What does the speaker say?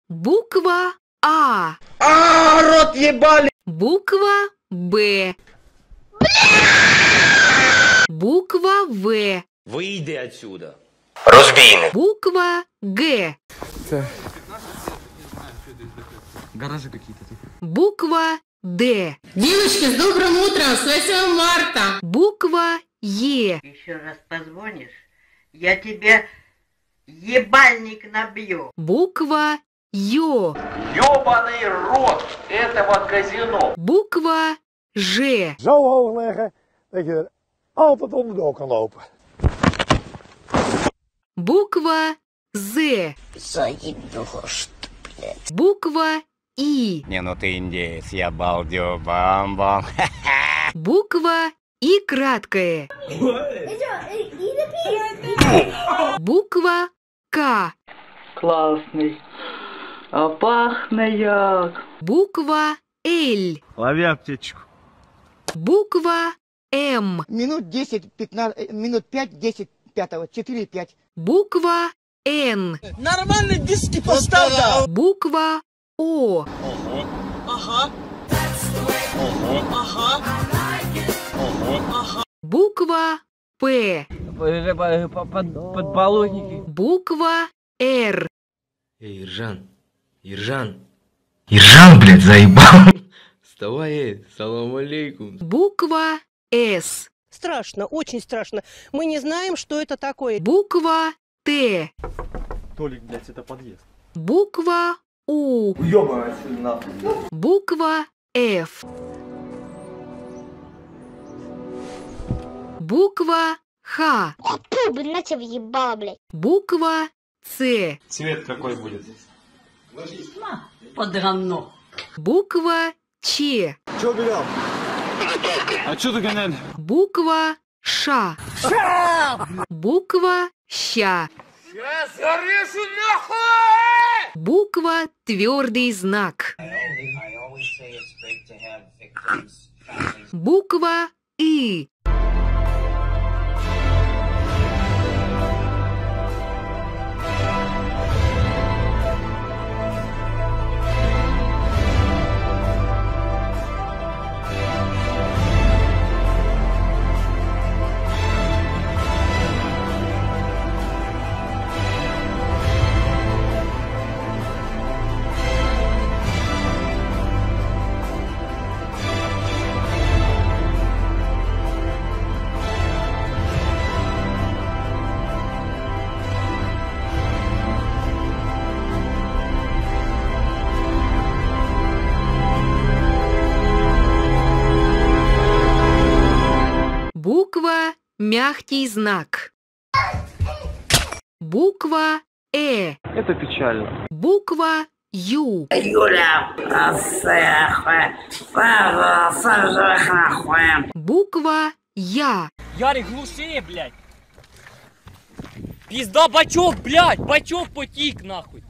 Буква А. Рот ебали! Буква Б. Буква В. Выйди отсюда. Розбійник. Буква Г. Гаражи какие-то. Буква Д. Девочки, с добрым утром, с 8 марта! Буква Е. Еще раз позвонишь, я тебе ебальник набью. Буква Ё. Ёбаний рот этого казино. Буква Ж. Zo hoog leggen dat je er altijd onderdoor kan lopen. Буква З. Буква И. Не, ну ты индеец, я балдю, бам-бам. Буква И краткое. Буква К. Классный. А пахнет як. Буква Л. Лови аптечку. Буква М. Минут 10-15, минут 5-10 пятого, 4-5. Буква Н. Нормальные диски поставь, да! Буква О. Буква П. Подболотники. Буква Р. Эй, Иржан, Иржан, Іржан, блядь, заїбав. вставай, салам алейкум. Буква С. Страшно, очень страшно. Мы не знаем, что это такое. Буква Т. Толик, блядь, это подъезд. Буква У. Ёбаный отсюда нахуй. Буква Ф. Буква Х. Блин, на тебя въебала, блядь. Буква С. Цвет какой будет? Под говно. Буква Ч. Чё берем? А что ты гоняли? Буква Ш. Буква Щ. Буква твердый знак. Буква И. Буква мягкий знак. Буква Э. Это печально. Буква Ю. Юля, Буква Я. Ярик, глуши, блядь. Пизда, бачок, блядь, бачок потік, нахуй.